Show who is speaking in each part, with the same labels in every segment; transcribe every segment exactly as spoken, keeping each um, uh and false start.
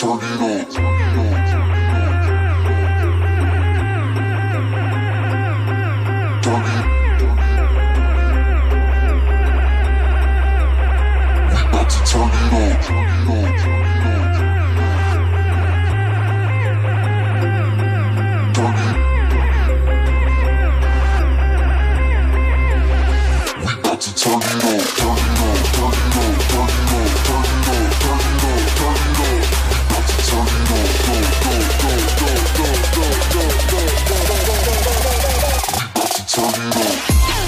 Speaker 1: turn it on. Turn it. We about to turn it on. Turn it. We about to turn it on. Turn it on. Turn it on. Turn it on. Turn it on. Turn it on. Turn it on. We about to turn it on. Go, go, go, go, go, go, go, go, go, go, go, go. We about to turn it on.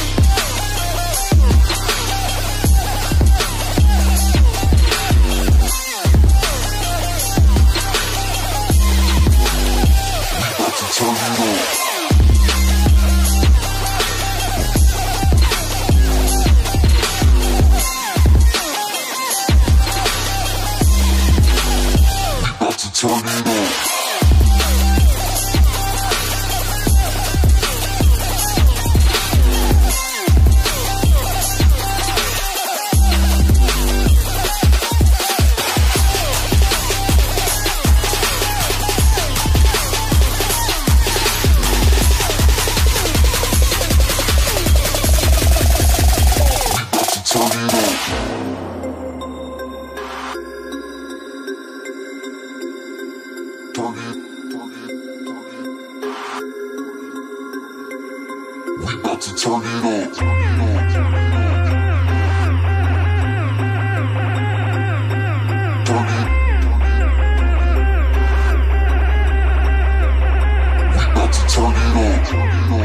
Speaker 1: Turn it on. We about to turn it on. We about to turn it on. Turn it. We about to turn it on.